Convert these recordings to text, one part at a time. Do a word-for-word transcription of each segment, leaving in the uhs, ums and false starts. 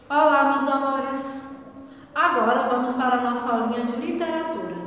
Olá, meus amores! Agora vamos para a nossa aulinha de literatura.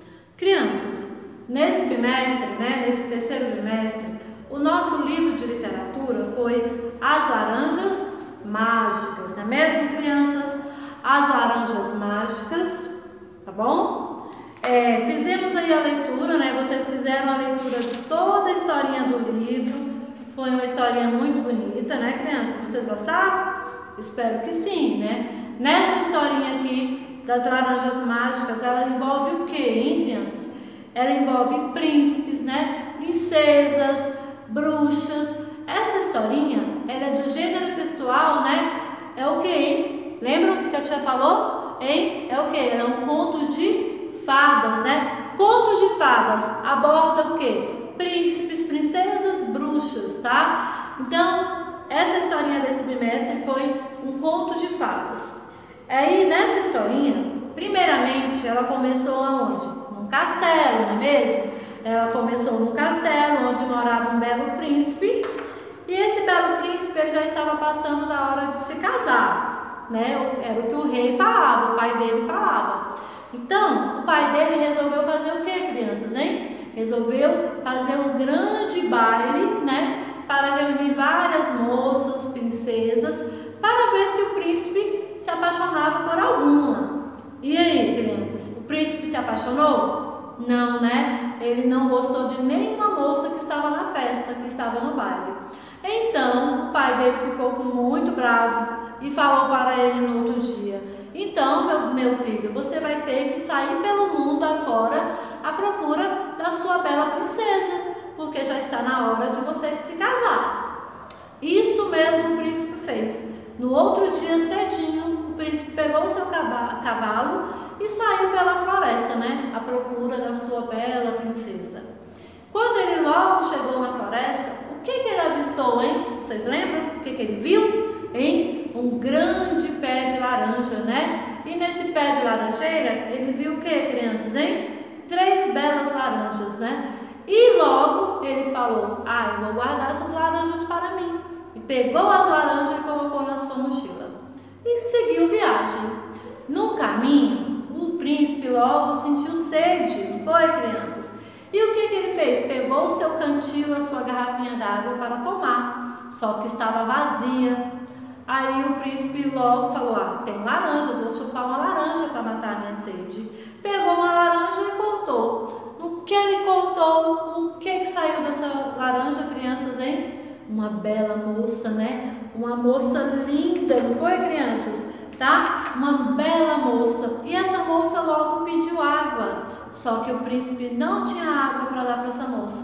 Crianças, nesse bimestre, né, nesse terceiro bimestre, o nosso livro de literatura foi As Laranjas Mágicas, não é mesmo, crianças? As Laranjas Mágicas, tá bom? É, fizemos aí a leitura, né? Vocês fizeram a leitura de toda a historinha do livro. Foi uma historinha muito bonita, né, crianças? Vocês gostaram? Espero que sim, né? Nessa historinha aqui das Laranjas Mágicas, ela envolve o quê, hein, crianças? Ela envolve príncipes, né? Princesas, bruxas. Essa historinha, ela é do gênero textual, né? É o quê, hein? Lembram o que a tia falou? Hein? É o quê? É um conto de fadas, né? Conto de fadas aborda o quê? Príncipes, princesas, bruxas, tá? Então, essa historinha desse bimestre foi um conto de fadas. Aí, nessa historinha, primeiramente, ela começou aonde? Num castelo, não é mesmo? Ela começou num castelo onde morava um belo príncipe. E esse belo príncipe ele já estava passando da hora de se casar, né? Era o que o rei falava, o pai dele falava. Então, o pai dele resolveu fazer o que, crianças, hein? Resolveu fazer um grande baile, né? Para reunir várias moças, princesas, para ver se o príncipe se apaixonava por alguma. E aí, crianças, o príncipe se apaixonou? Não, né? Ele não gostou de nenhuma moça que estava na festa, que estava no baile. Então, o pai dele ficou muito bravo e falou para ele no outro dia: então, meu, meu filho, você vai ter que sair pelo mundo afora à procura da sua bela princesa, porque já está na hora de você se casar. Isso mesmo o príncipe fez. No outro dia, cedinho, o príncipe pegou o seu cavalo e saiu pela floresta, né, à procura da sua bela princesa. Quando ele logo chegou na floresta, o que, que ele avistou, hein? Vocês lembram? O que, que ele viu? Hein? Um grande pé de laranja, né? E nesse pé de laranjeira, ele viu o que, crianças, hein? Três belas laranjas, né? E logo ele falou: ah, eu vou guardar essas laranjas para mim. E pegou as laranjas e colocou na sua mochila. E seguiu viagem. No caminho, o príncipe logo sentiu sede, não foi, crianças? E o que, que ele fez? Pegou o seu cantil, a sua garrafinha d'água para tomar, só que estava vazia. Aí o príncipe logo falou: ah, tem laranja, vou chupar uma laranja para matar a minha sede. Pegou uma laranja e cortou. No que ele cortou, o que, que saiu dessa laranja, crianças, hein? Uma bela moça, né? Uma moça linda, não foi, crianças? Tá? Uma bela moça. E essa moça logo pediu água. Só que o príncipe não tinha água para dar para essa moça.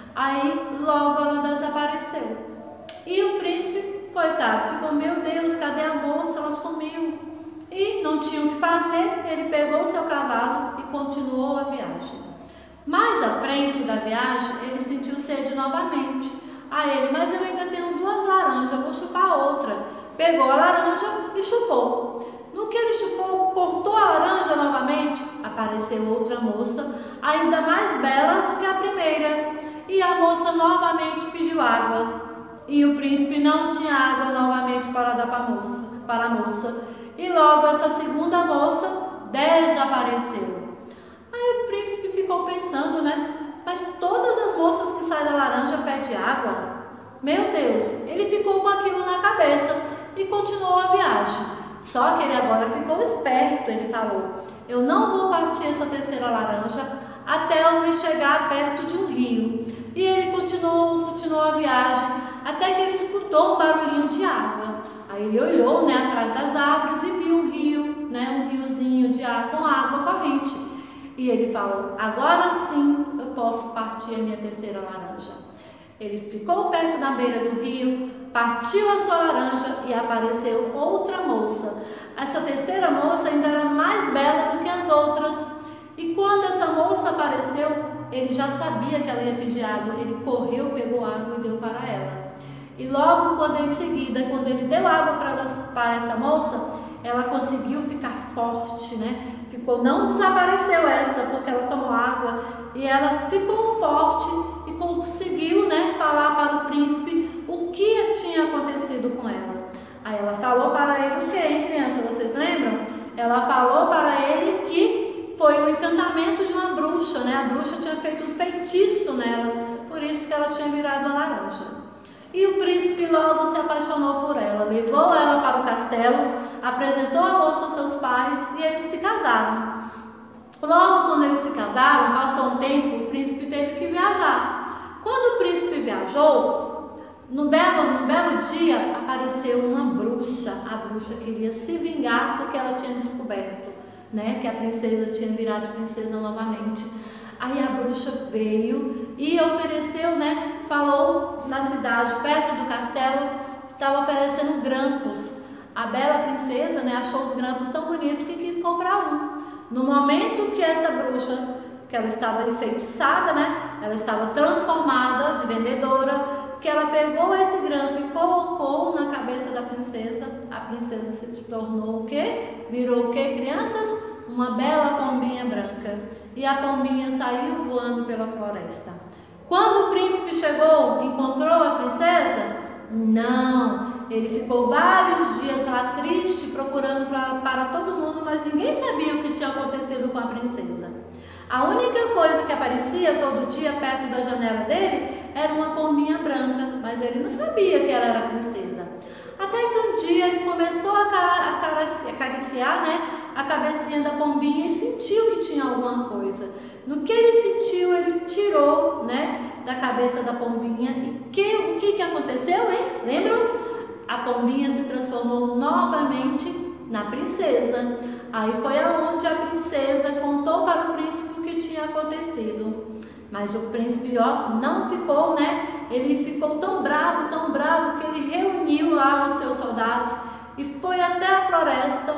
Aí logo ela desapareceu. E o príncipe, coitado, ficou: meu Deus, cadê a moça? Ela sumiu. E não tinha o que fazer, ele pegou o seu cavalo e continuou a viagem. Mais à frente da viagem, ele sentiu sede novamente. Aí ele: mas eu ainda tenho duas laranjas, vou chupar outra. Pegou a laranja e chupou. No que ele chupou, cortou a laranja novamente, apareceu outra moça, ainda mais bela do que a primeira. E a moça novamente pediu água. E o príncipe não tinha água novamente para dar para a moça, para a moça. E logo essa segunda moça desapareceu. Aí o príncipe ficou pensando, né? Mas todas as moças que saem da laranja pedem água? Meu Deus, ele ficou com aquilo na cabeça e continuou a viagem. Só que ele agora ficou esperto, ele falou: eu não vou partir essa terceira laranja até eu me chegar perto de um rio. E ele continuou, continuou a viagem, até que ele escutou um barulhinho de água. Aí ele olhou, né, atrás das árvores e viu um rio, né, um riozinho de água com água corrente. E ele falou: agora sim eu posso partir a minha terceira laranja. Ele ficou perto da beira do rio, partiu a sua laranja e apareceu outra moça. Essa terceira moça ainda era mais bela do que as outras. E quando essa moça apareceu, ele já sabia que ela ia pedir água. Ele correu, pegou água e deu para ela. E logo quando em seguida, quando ele deu água para, para essa moça, ela conseguiu ficar forte, né? Ficou, não desapareceu essa, porque ela tomou água, e ela ficou forte e conseguiu, né, falar para o príncipe o que tinha acontecido com ela. Aí ela falou para ele o que, hein, criança? Vocês lembram? Ela falou para ele que foi um encantamento de uma bruxa, né? A bruxa tinha feito um feitiço nela, por isso que ela tinha virado uma laranja. E o príncipe logo se apaixonou por ela, levou ela para o castelo, apresentou a moça aos seus pais e eles se casaram. Logo quando eles se casaram, passou um tempo, o príncipe teve que viajar. Quando o príncipe viajou, no belo, no belo dia apareceu uma bruxa. A bruxa queria se vingar porque ela tinha descoberto, né, que a princesa tinha virado princesa novamente. Aí a bruxa veio e ofereceu, né, falou na cidade, perto do castelo, estava oferecendo grampos. A bela princesa, né, achou os grampos tão bonitos que quis comprar um. No momento que essa bruxa, que ela estava enfeitiçada, né, ela estava transformada de vendedora, que ela pegou esse grampo e colocou na cabeça da princesa, a princesa se tornou o quê? Virou o quê, crianças? Uma bela pombinha branca. E a pombinha saiu voando pela floresta. Quando o príncipe chegou, encontrou a princesa? Não, ele ficou vários dias lá triste, procurando pra, para todo mundo, mas ninguém sabia o que tinha acontecido com a princesa. A única coisa que aparecia todo dia perto da janela dele era uma pombinha branca, mas ele não sabia que ela era princesa. Até que um dia ele começou a acariciar, né, a cabecinha da pombinha e sentiu que tinha alguma coisa. No que ele sentiu, ele tirou, né, da cabeça da pombinha. E que, o que, que aconteceu, hein? Lembram? A pombinha se transformou novamente na princesa. Aí foi aonde a princesa contou para o príncipe o que tinha acontecido. Mas o príncipe, ó, não ficou, né? Ele ficou tão bravo, tão bravo, que ele reuniu lá os seus soldados e foi até a floresta,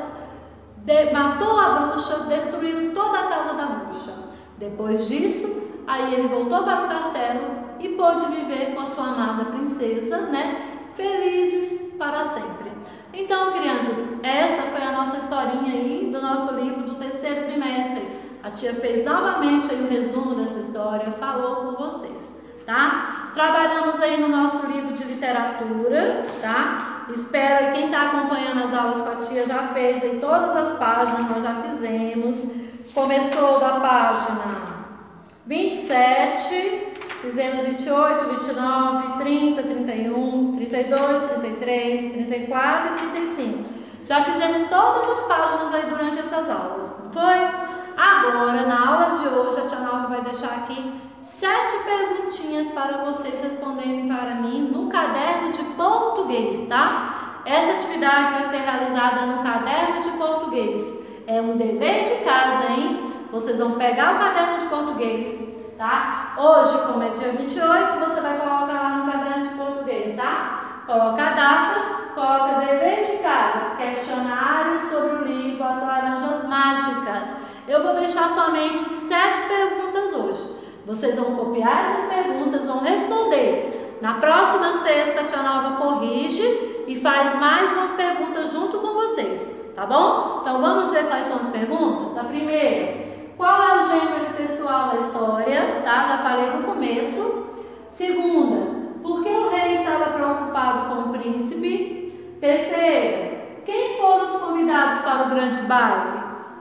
de, matou a bruxa, destruiu toda a casa da bruxa. Depois disso, aí ele voltou para o castelo e pôde viver com a sua amada princesa, né? Felizes para sempre. Então, crianças, essa foi a nossa historinha aí do nosso livro do terceiro trimestre. A tia fez novamente aí o resumo dessa história, falou com vocês, tá? Trabalhamos aí no nosso livro de literatura, tá? Espero que quem está acompanhando as aulas com a tia já fez aí todas as páginas, nós já fizemos. Começou da página vinte e sete, fizemos vinte e oito, vinte e nove, trinta, trinta e um, trinta e dois, trinta e três, trinta e quatro e trinta e cinco. Já fizemos todas as páginas aí durante essas aulas, não foi? Agora, na aula de hoje, a tia Nova vai deixar aqui sete perguntinhas para vocês responderem para mim no caderno de português, tá? Essa atividade vai ser realizada no caderno de português. É um dever de casa, hein? Vocês vão pegar o caderno de português, tá? Hoje, como é dia vinte e oito, você vai colocar lá no caderno de português, tá? Coloca a data, coloca dever de casa, questionário sobre o livro As Laranjas Mágicas. Eu vou deixar somente sete perguntas hoje. Vocês vão copiar essas perguntas, vão responder. Na próxima sexta, a tia Nova corrige e faz mais umas perguntas junto com vocês, tá bom? Então vamos ver quais são as perguntas. A primeira, qual é o gênero textual da história? Tá? Já falei no começo. Segunda, por que o rei estava preocupado com o príncipe? Terceira, quem foram os convidados para o grande baile?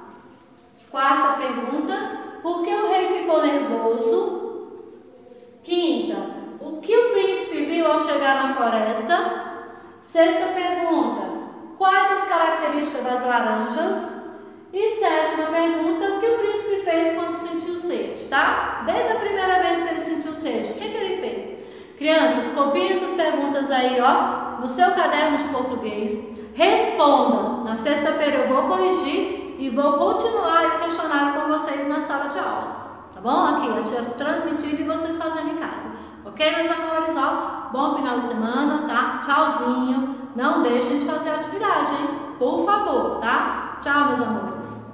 Quarta pergunta, por que o rei ficou nervoso? Quinta, o que o príncipe viu ao chegar na floresta? Sexta pergunta, quais as características das laranjas? E sétima pergunta, o que o príncipe fez quando sentiu sede, tá? Desde a primeira vez que ele sentiu sede, o que, que ele fez? Crianças, copiem essas perguntas aí, ó, no seu caderno de português. Respondam. Na sexta-feira eu vou corrigir e vou continuar o questionário com vocês na sala de aula, tá bom? Aqui, eu tia transmitindo e vocês fazendo em casa. Ok, meus amores? Ó, bom final de semana, tá? Tchauzinho. Não deixem de fazer a atividade, hein? Por favor, tá? Tchau, meus amores.